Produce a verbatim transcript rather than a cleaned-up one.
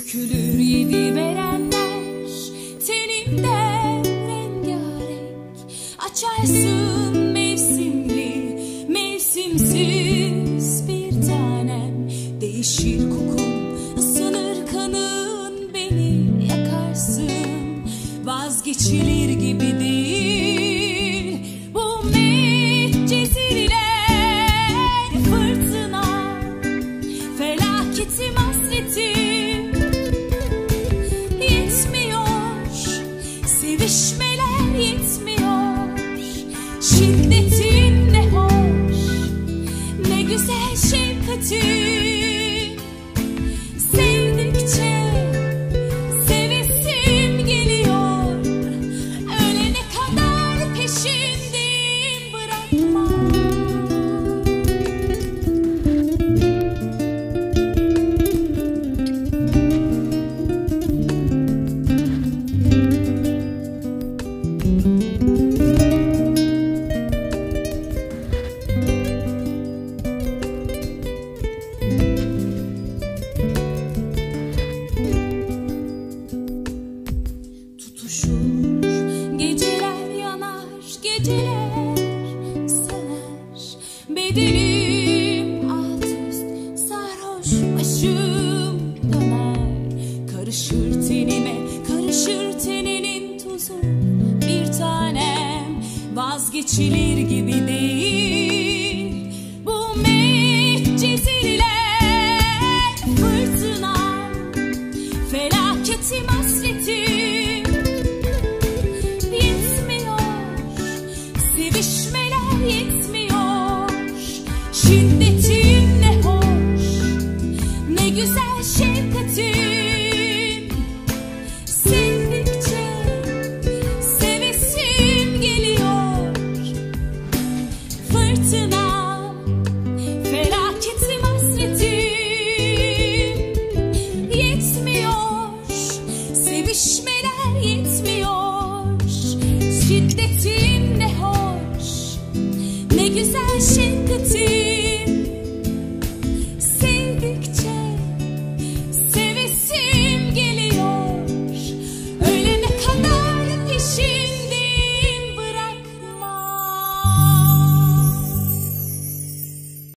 Dökülür yedi verenler tenimden rengarenk. Açarsın mevsimli, mevsimsiz bir tanem. Değişir kokun, ısınır kanın, beni yakarsın. Vazgeçilir gibi değil bu medcezirler. Fırtına, felaketim, hasretim yetmiyor, sevişmeler yetmiyor. Şiddetin ne hoş, ne güzel şefkatin. Sevdikçe sevesim geliyor, ölene kadar peşindeyim, bırakma. Geceler yanar, geceler söner. Bedenim alt üst, sarhoş başım döner. Karışır tenime, karışır teninin tuzu. Bir tanem vazgeçilir gibi değil bu medcezirler. Fırtına, felaketim, hasretim sevişmeler yetmiyor. Şiddetin ne hoş, ne güzel şefkatin. Sevdikçe sevesim geliyor. Fırtına